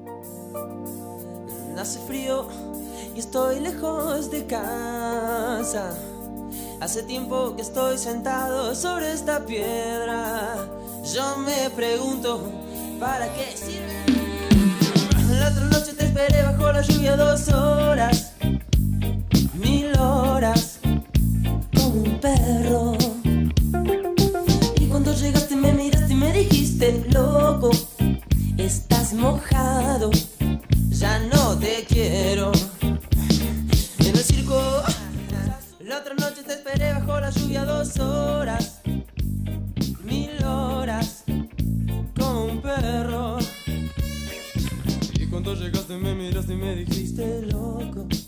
Hace frío y estoy lejos de casa. Hace tiempo que estoy sentado sobre esta piedra. Yo me pregunto, ¿para qué sirve? La otra noche te esperé bajo la lluvia 2 horas, 1000 horas, como un perro. Y cuando llegaste me miraste y me dijiste, loco, estás mojado, ya no te quiero. En el circo, la otra noche te esperé bajo la lluvia 2 horas, 1000 horas, como un perro. Y cuando llegaste me miraste y me dijiste, loco,